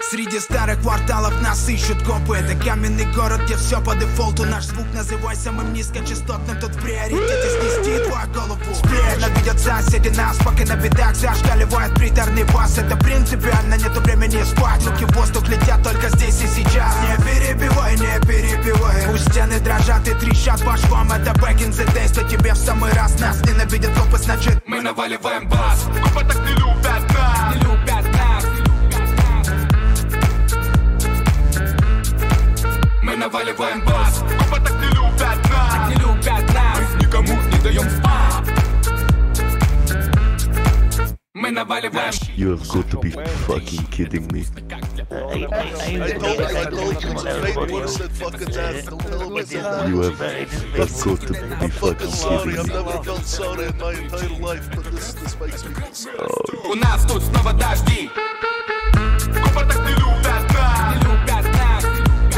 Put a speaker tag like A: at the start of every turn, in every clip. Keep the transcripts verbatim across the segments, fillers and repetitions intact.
A: Среди старых кварталов нас ищут копы. Это каменный город, где все по дефолту. Наш звук называй самым низкочастотным. Тут в приоритете снести твою голову. Сплетно видят соседи нас, пока на бедах зашкаливает приторный бас. Это принципиально, нету времени спать. Руки в воздух летят только здесь и сейчас. Не перебивай, не перебивай. Пусть стены дрожат и трещат по швам. Это back in the days, то тебе в самый раз. Нас ненавидят копы, значит мы наваливаем бас. Копы так не любят нас, не любят нас. Мы наваливаем бас. Копы так не любят нас, не любят нас. Мы никому не даем спать. Мы наваливаем.
B: You have got to be fucking kidding me.
C: I, I, I, I told you, I told you, I would have said fucking that.
B: You have, have got to be fucking
C: Sorry,
B: kidding
C: I've
B: me.
C: never felt sorry in my entire life, but this, this makes me feel sorry.
A: У нас тут снова дожди. Копы так не любят нас, не любят нас.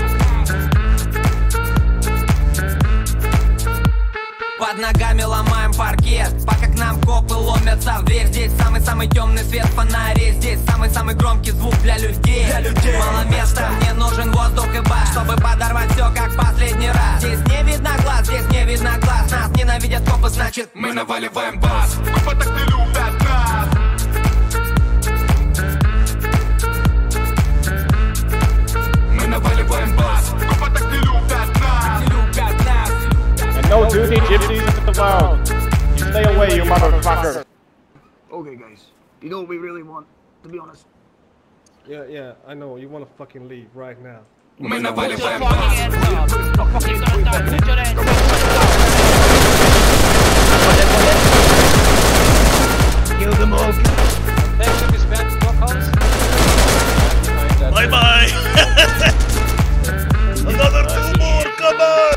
D: Под ногами ломаем паркет, пока к нам копы ломятся в дверь. Здесь самый-самый темный свет фонарей. Здесь самый-самый громкий звук для людей. Для людей. Мало места, мне нужен воздух и бас, чтобы подорвать все как последний раз. Здесь не видно глаз, здесь не видно глаз. Нас ненавидят копы, значит
A: мы наваливаем бас. Копы так не любят нас. Мы наваливаем бас. Копы так не любят нас, не любят нас.
E: No duty gypsies in the world. You stay away, you motherfucker.
F: Okay, guys. You know what we really want, to be honest.
E: Yeah, yeah, I know. You want to fucking leave right now.
A: Мы наваливаем бас.
F: Kill them all.
C: Bye bye! Another two more, come on!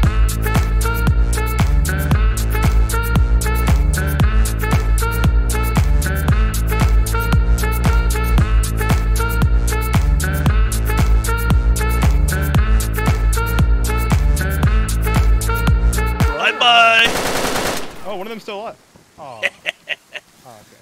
G: Oh, one of them's still alive. Oh. Oh, okay.